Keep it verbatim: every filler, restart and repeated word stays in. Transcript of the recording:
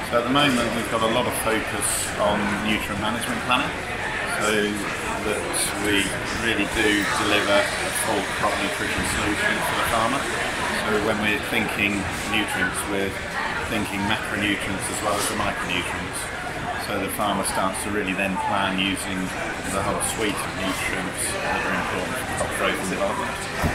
So at the moment we've got a lot of focus on nutrient management planning, so that we really do deliver a full crop nutrition solution for the farmer. So when we're thinking nutrients, we're thinking macronutrients as well as the micronutrients. So the farmer starts to really then plan using the whole suite of nutrients that are important for crop growth and development.